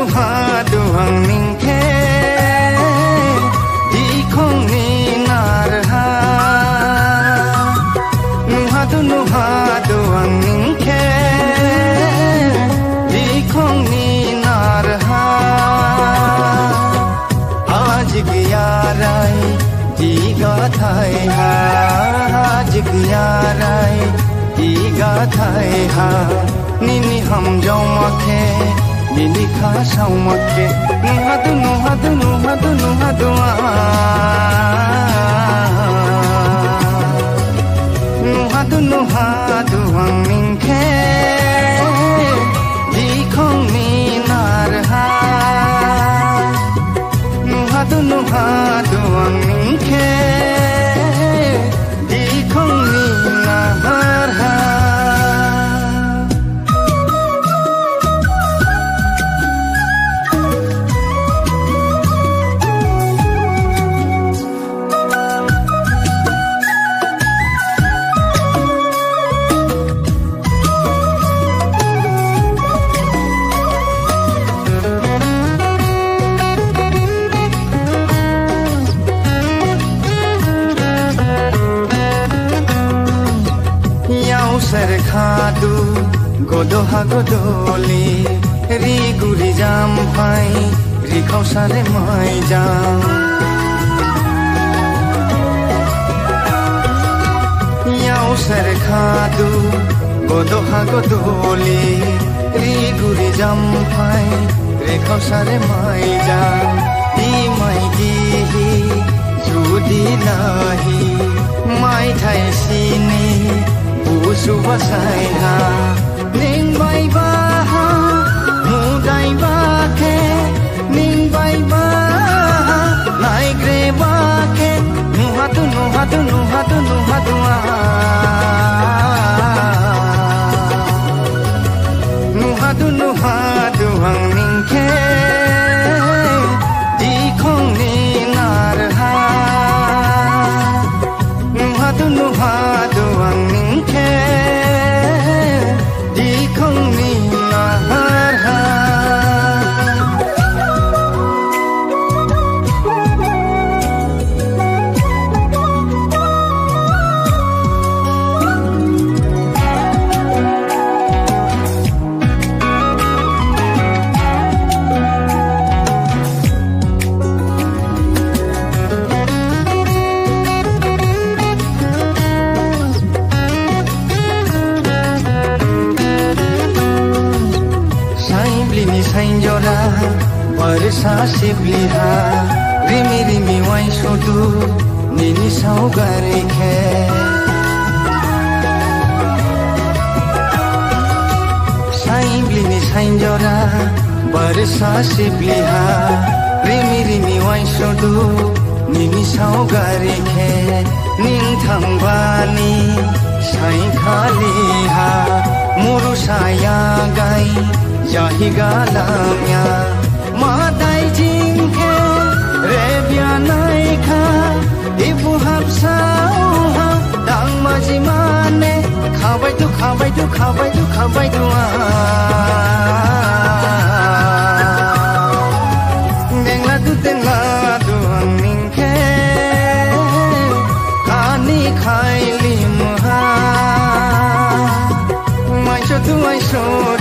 nuha duang ningke di khong ni nar ha nuha duang ningke di khong ni nar ha आज गया राय जी गाथाय हा आज गया राय जी गाथाय हा निनी हम जाऊ मखे निनी खा साऊ मखे नुहादु नुहादु नुहादु नुहादु नुहादु नुहादु आं निंखे di khong ni nar ha nuhadu nuhadu ang ningke di khong ni nar ha serkhadu godoha godoli ri guri jam phai ri khausare mai jam yau serkhadu godoha godoli ri guri jam phai ri khausare mai jam di mai di judi nahi mai thai sini busu basai ha ning bai ba ha mu dai ba ke ning bai ba ha nai gre ba ke nu hatu nu hatu nu hatu nu hatu nu hatu nu hatu ang ning ke di khong ni nar ha nu hatu ang ning ke di khong ni nar ha sainjora barsa sibliha rimi rimi wai sodu nini saugare khe sainblini sainjora barsa sibliha rimi rimi wai sodu nini saugare khe ning thangbani sai khali ha muru saya gai jahi galamnya madai jingke rebya nai kha ibu hapsa ha dang maji mane khabai tu khabai tu khabai tu khabai tu dengla tu ang ningke kani khai lim ha mai so tu ai so